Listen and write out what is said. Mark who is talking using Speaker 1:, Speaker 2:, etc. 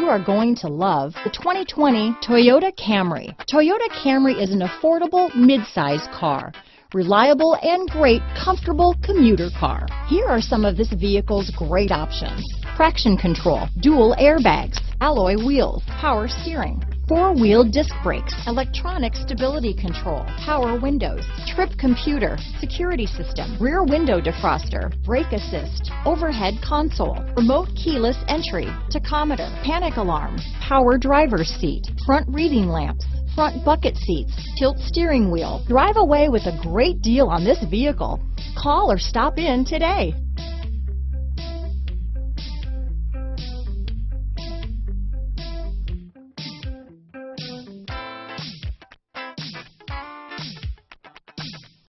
Speaker 1: you are going to love the 2020 Toyota Camry. Toyota Camry is an affordable mid-size car. Reliable and great comfortable commuter car. Here are some of this vehicle's great options. Traction control, dual airbags, alloy wheels, power steering, four-wheel disc brakes, electronic stability control, power windows, trip computer, security system, rear window defroster, brake assist, overhead console, remote keyless entry, tachometer, panic alarm, power driver's seat, front reading lamps, front bucket seats, tilt steering wheel. Drive away with a great deal on this vehicle. Call or stop in today.